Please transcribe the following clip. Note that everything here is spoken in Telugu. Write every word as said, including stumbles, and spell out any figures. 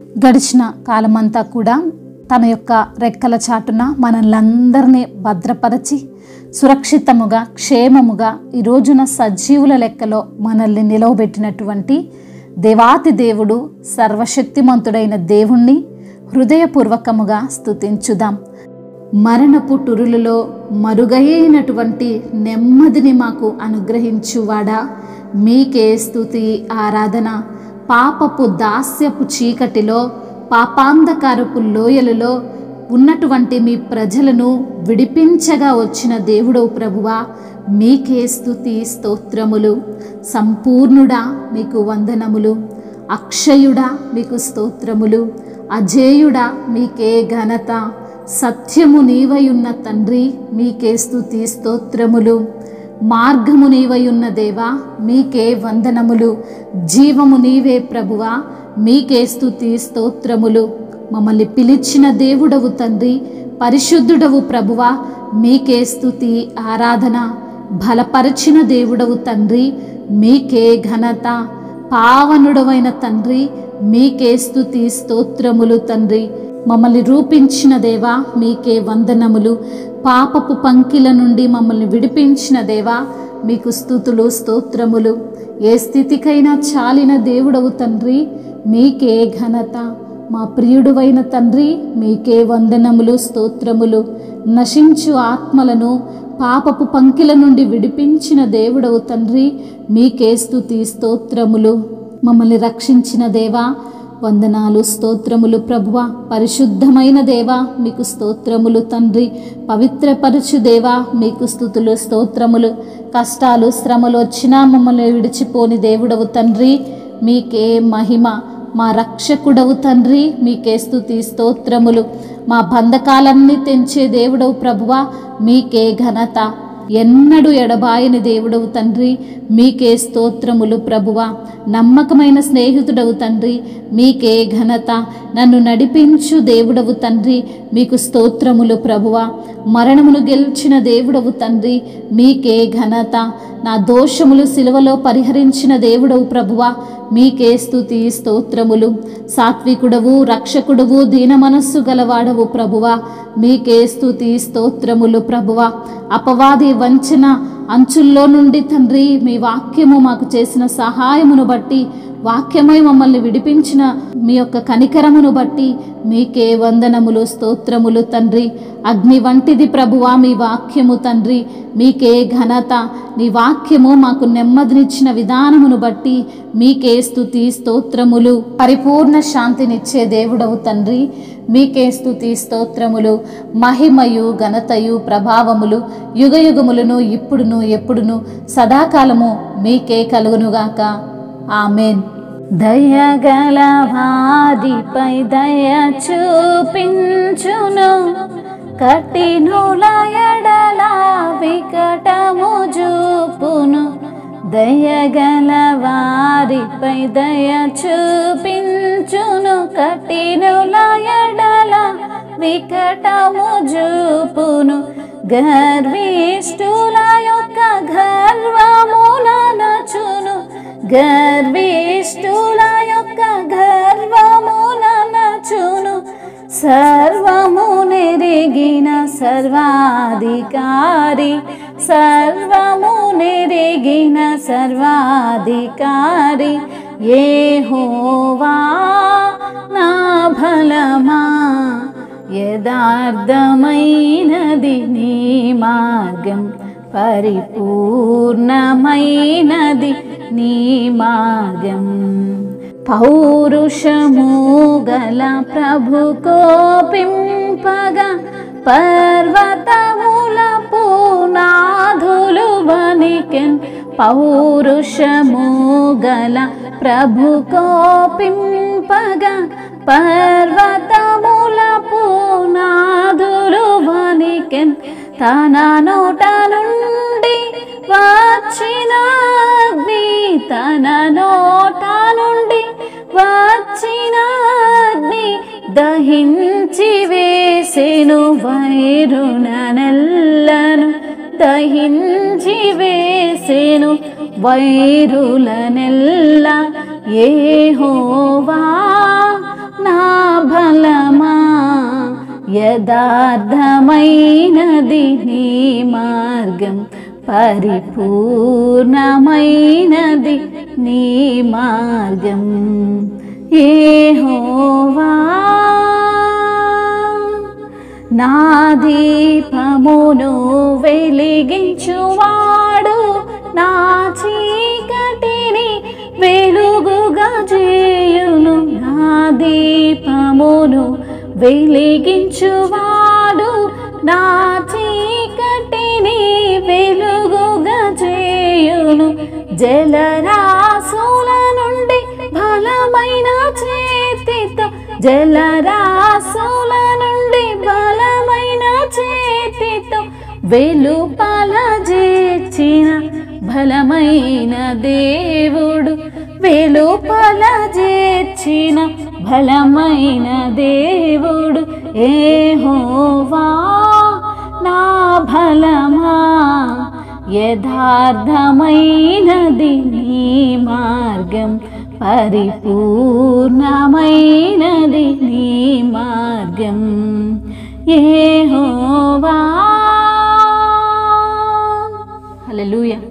గడిచిన కాలమంతా కూడా తన యొక్క రెక్కల చాటున మనల్నందరినీ భద్రపరచి సురక్షితముగా క్షేమముగా ఈ రోజున సజీవుల లెక్కలో మనల్ని నిలవబెట్టినటువంటి దేవాతి దేవుడు సర్వశక్తిమంతుడైన దేవుణ్ణి హృదయపూర్వకముగా స్తుతించుదాం. మరణపు టురులలో మరుగైనటువంటి నెమ్మదిని మాకు అనుగ్రహించువాడా, మీకే స్తుతి ఆరాధన. పాపపు దాస్యపు చీకటిలో పాపాంధకారపు లోయలలో ఉన్నటువంటి మీ ప్రజలను విడిపించగా వచ్చిన దేవుడవు ప్రభువా, మీకే స్తుతి స్తోత్రములు. సంపూర్ణుడా మీకు వందనములు. అక్షయుడా మీకు స్తోత్రములు. అజేయుడా మీకే ఘనత. సత్యము నీవయున్న తండ్రి మీకే స్తుతి స్తోత్రములు. మార్గము నీవయున్న దేవా మీకే వందనములు. జీవము నీవే ప్రభువా మీకే స్తుతి స్తోత్రములు. మమ్మల్ని పిలిచిన దేవుడవు తండ్రి, పరిశుద్ధుడవు ప్రభువా మీకే స్తుతి ఆరాధన. బలపరచిన దేవుడవు తండ్రి మీకే ఘనత. పావనుడవైన తండ్రి మీకే స్తుతి స్తోత్రములు తండ్రి. మమ్మల్ని రూపించిన దేవా మీకే వందనములు. పాపపు పంకిల నుండి మమ్మల్ని విడిపించిన దేవా మీకు స్తుతులు స్తోత్రములు. ఏ స్థితికైనా చాలిన దేవుడవు తండ్రి మీకే ఘనత. మా ప్రియుడువైన తండ్రి మీకే వందనములు స్తోత్రములు. నశించు ఆత్మలను పాపపు పంకిల నుండి విడిపించిన దేవుడవు తండ్రి మీకే స్తుతి స్తోత్రములు. మమ్మల్ని రక్షించిన దేవా వందనాలు స్తోత్రములు ప్రభువా. పరిశుద్ధమైన దేవా మీకు స్తోత్రములు తండ్రి. పవిత్రపరచు దేవా మీకు స్తుతులు స్తోత్రములు. కష్టాలు శ్రమలు వచ్చినా మమ్మల్ని విడిచిపోని దేవుడవు తండ్రి మీకే మహిమ. మా రక్షకుడవు తండ్రి మీకే స్తుతి స్తోత్రములు. మా బంధకాలన్నీ తెంచే దేవుడవు ప్రభువా మీకే ఘనత. ఎన్నడూ ఎడబాయని దేవుడవు తండ్రి మీకే స్తోత్రములు ప్రభువా. నమ్మకమైన స్నేహితుడవు తండ్రి మీకే ఘనత. నన్ను నడిపించు దేవుడవు తండ్రి మీకు స్తోత్రములు ప్రభువా. మరణమును గెలిచిన దేవుడవు తండ్రి మీకే ఘనత. నా దోషములు సిలువలో పరిహరించిన దేవుడవు ప్రభువా మీకే స్తుతి స్తోత్రములు. సాత్వికుడవు రక్షకుడవు దీన మనస్సు గలవాడవు ప్రభువా మీకే స్తుతి స్తోత్రములు ప్రభువా. అపవాది వంచన అంచుల్లో నుండి తండ్రి మీ వాక్యము మాకు చేసిన సహాయమును బట్టి, వాక్యమై మమ్మల్ని విడిపించిన మీ యొక్క కనికరమును బట్టి మీకే వందనములు స్తోత్రములు తండ్రి. అగ్ని వంటిది ప్రభువా మీ వాక్యము తండ్రి మీకే ఘనత. నీ వాక్యము మాకు నెమ్మదినిచ్చిన విధానమును బట్టి మీకే స్తుతి స్తోత్రములు. పరిపూర్ణ శాంతినిచ్చే దేవుడవు తండ్రి మీకే స్తుతి స్తోత్రములు. మహిమయు ఘనతయు ప్రభావములు యుగయుగములను ఇప్పుడును ఎప్పుడును సదాకాలము మీకే కలుగునుగాక. ఆమెన్. దయగల వారిపై దయ చూపించును, కఠినుల ఎడల వికటము చూపును. దయగల వారిపై దయ చూపించును, కఠినుల ఎడల వికటము చూపును. గర్విష్ఠుల యొక్క గర్వములనచును, గర్విష్ఠుల యొక్క గర్వములనచును. సర్వము నెరిగిన సర్వాధికారి, సర్వము నెరిగిన సర్వాధికారి యెహోవా నా బలమా. యథార్థమైనది నీ మార్గం, పరిపూర్ణమైనది నీ మార్గం. పౌరుషము గల ప్రభు కోపింపగా, పర్వతముల పునాదులు వణికెన్. పౌరుషము గల ప్రభు కోపింపగా, పర్వతముల పునాదులు వణికెన్. తన నోట నుండి వచ్చిన అగ్ని, తన నోట నుండి వచ్చిన అగ్ని దహించి వేసెను వైరులనెల్లను, దహించి వేసెను వైరులనెల్ల. యెహోవా నా యథార్థమైనది నీ మార్గం, పరిపూర్ణమైనది నీ మార్గం. యెహోవా నా దీపమును వెలిగించువాడు, నా చీకటిని వెలుగుగా చేయును. నా దీపమును వెలిగించువాడు, నా చీకటిని వెలుగుగా చేయును. జలరాశుల నుండి బలమైన చేతితో, జలరాశుల నుండి బలమైన చేతితో వెలుపల చేర్చిన బలమైన దేవుడు, వెలుపల చేర్చిన బలమైన దేవుడు. యెహోవా నా బలమా, యథార్థమైనది నీ మార్గం, పరిపూర్ణమైనది నీ మార్గం. యెహోవా. హల్లెలూయా.